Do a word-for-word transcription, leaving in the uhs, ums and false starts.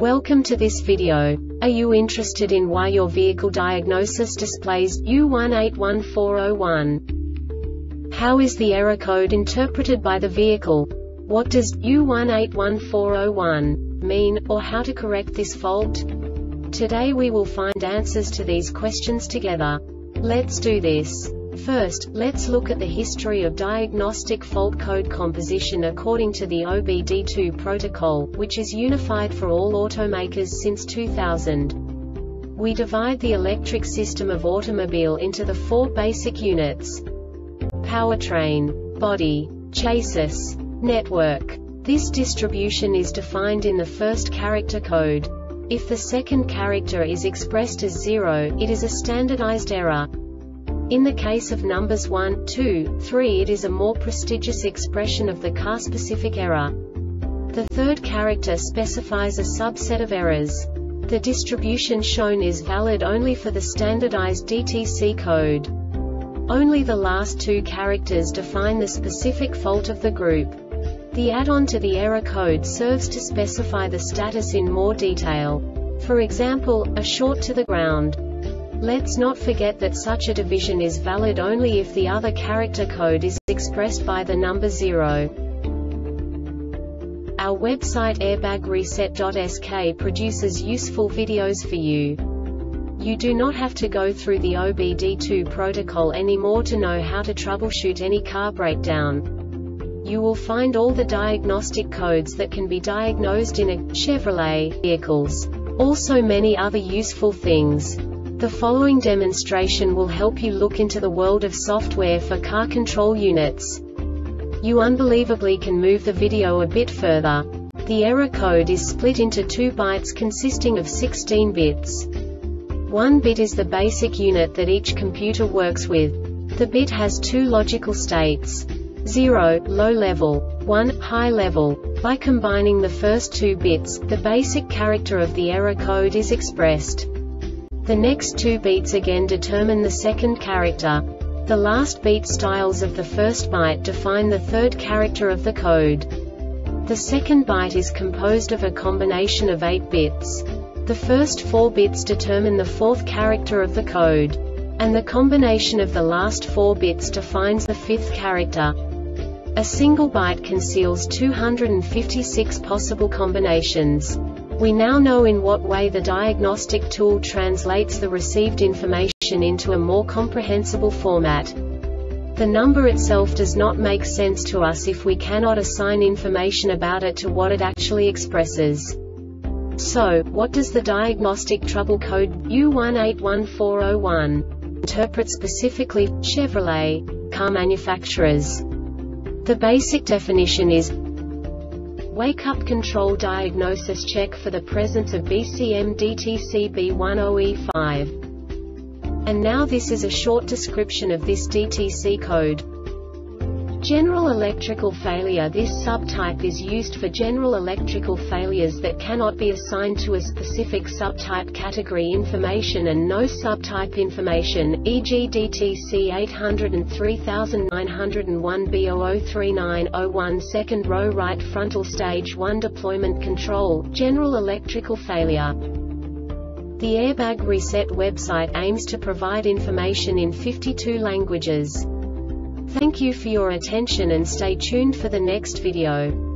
Welcome to this video. Are you interested in why your vehicle diagnosis displays U one eight one four zero one? How is the error code interpreted by the vehicle? What does U one eight one four zero one mean, or how to correct this fault? Today we will find answers to these questions together. Let's do this. First, let's look at the history of diagnostic fault code composition according to the O B D two protocol, which is unified for all automakers since two thousand. We divide the electric system of automobile into the four basic units: powertrain, body, chassis, network. This distribution is defined in the first character code. If the second character is expressed as zero, it is a standardized error. In the case of numbers one, two, three, it is a more prestigious expression of the car-specific error. The third character specifies a subset of errors. The distribution shown is valid only for the standardized D T C code. Only the last two characters define the specific fault of the group. The add-on to the error code serves to specify the status in more detail. For example, a short to the ground. Let's not forget that such a division is valid only if the other character code is expressed by the number zero. Our website airbag reset dot S K produces useful videos for you. You do not have to go through the O B D two protocol anymore to know how to troubleshoot any car breakdown. You will find all the diagnostic codes that can be diagnosed in a Chevrolet vehicles. Also many other useful things. The following demonstration will help you look into the world of software for car control units. You unbelievably can move the video a bit further. The error code is split into two bytes consisting of sixteen bits. One bit is the basic unit that each computer works with. The bit has two logical states: zero, low level, one, high level. By combining the first two bits, the basic character of the error code is expressed. The next two beats again determine the second character. The last beat styles of the first byte define the third character of the code. The second byte is composed of a combination of eight bits. The first four bits determine the fourth character of the code. And the combination of the last four bits defines the fifth character. A single byte conceals two hundred fifty-six possible combinations. We now know in what way the diagnostic tool translates the received information into a more comprehensible format. The number itself does not make sense to us if we cannot assign information about it to what it actually expresses. So, what does the diagnostic trouble code U one eight one four zero one interpret specifically for Chevrolet car manufacturers? The basic definition is: wake-up control diagnosis check for the presence of B C M D T C B ten E five. And now this is a short description of this D T C code. General electrical failure. This subtype is used for general electrical failures that cannot be assigned to a specific subtype category information and no subtype information, for example D T C eight oh three nine oh one B zero zero three nine zero one second row right frontal stage one deployment control, general electrical failure. The Airbag Reset website aims to provide information in fifty-two languages. Thank you for your attention and stay tuned for the next video.